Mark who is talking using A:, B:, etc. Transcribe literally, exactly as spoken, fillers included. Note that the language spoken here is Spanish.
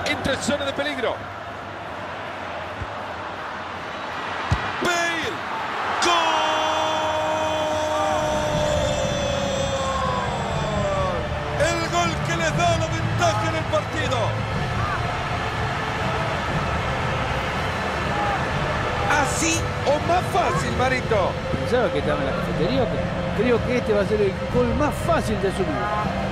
A: Entra en zona de peligro. ¡Bale! ¡Gol! El gol que les da la ventaja en el partido. Así o más fácil, Marito.
B: Pensaba que estaba en la cafetería, pero creo que este va a ser el gol más fácil de su vida.